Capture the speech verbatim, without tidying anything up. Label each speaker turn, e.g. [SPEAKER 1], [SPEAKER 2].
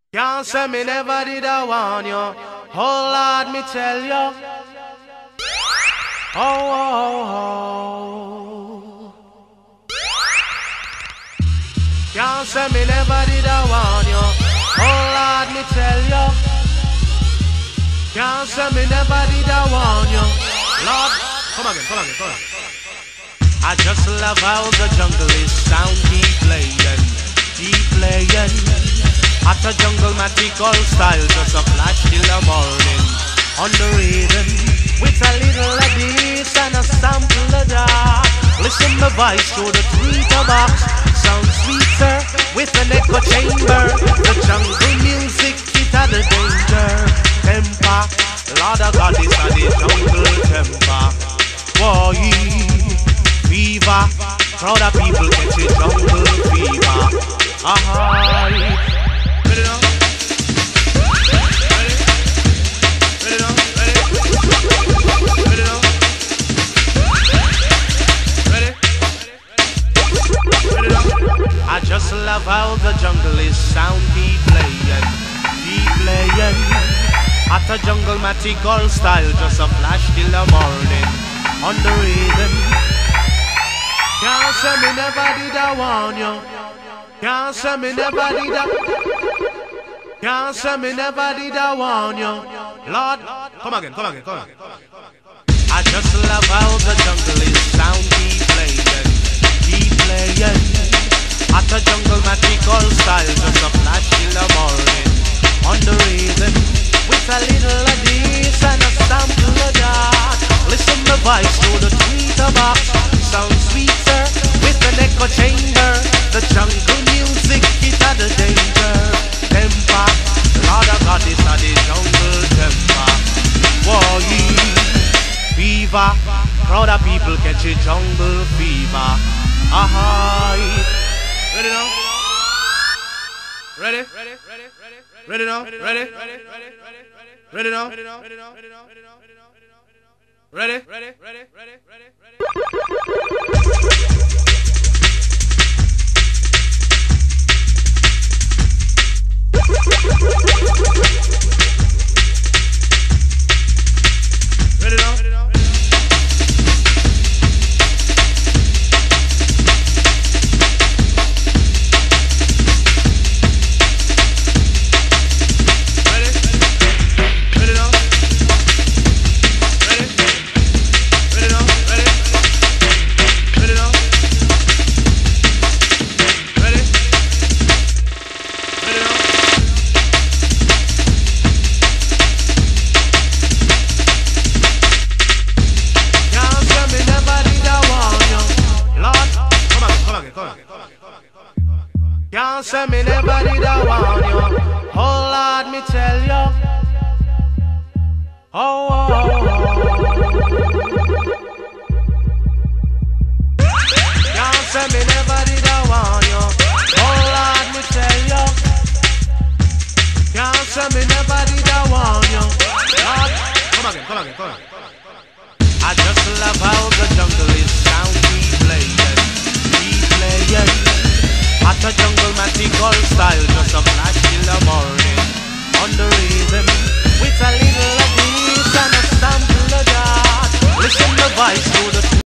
[SPEAKER 1] Can't say me never did I warn you. Oh Lord, me tell you. Oh, oh, oh. Can't say me never did I warn you. Oh Lord, me tell you. Can't say me never did I warn you. Lord, come again, come again, come again. I just love how the jungle is sound, keep playing, keep playing. At the jungle magical style, just a flash till the morning. On the rhythm, with a little of this and a sample of that. Listen my voice through the tweeter box. Sounds sweeter with an echo chamber. The jungle music, it had a danger. Temper, Lord of God, it's a the jungle temper. Boy, fever, crowd of people catch a jungle fever. Aha. Ready now? Ready? Ready now? Ready? Ready now? Ready? Ready now? I just love how the jungle is sound, keep playing, keep playing. At a jungle magical style, just a flash till the morning. On the rhythm. Can't say me never did I warn you. Can't say me never did I. Can't say me never did I warn you. Lord, come again, come again, come again. I just love how the jungle is sound, keep playing, keep playing. At a jungle magical style, just a flash till the morning. On the rhythm, with a little of this and a sample of that. Listen the voice through the tweeter box. Sound sweeter with an echo chamber. The jungle music, it had a danger. Temper, Lord of God, it's a the jungle temper. Boy, fever, crowd of people catch a jungle fever. Aha. Ready now? Ready? Ready? Ready? Ready now? Ready? Ready? Ready now? Ready? Ready? Ready? Ready? Ready now? Ready now? Can't say me never did I warn you. Oh Lord, me tell you. Oh, oh, oh. Can't say me never did I warn you. Oh Lord, me tell you. Can't say me never did I warn you. Lord, come again, come again, come again. I just love how the jungle is sound.